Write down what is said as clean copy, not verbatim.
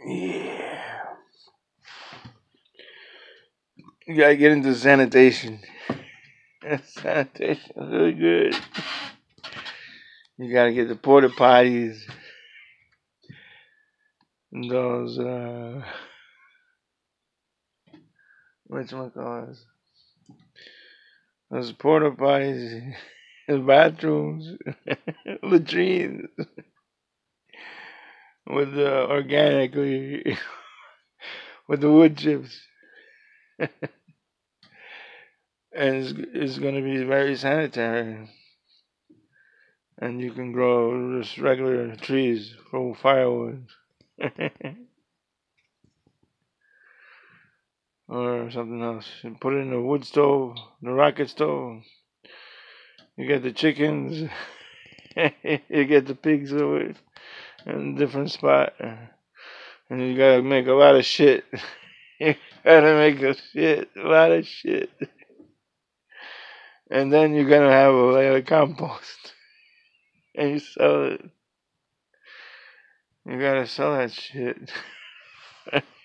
Yeah. You gotta get into sanitation. Sanitation is really good. You gotta get the porta potties. Those, whatchamacallits? Those porta potties, bathrooms, latrines with organically, with the wood chips. And it's going to be very sanitary. And you can grow just regular trees for firewood. Or something else. You put it in a wood stove, the rocket stove. You get the chickens. You get the pigs in a different spot. And you gotta make a lot of shit. You gotta make a lot of shit. And then you're gonna have a layer of compost. And you sell it. You gotta sell that shit.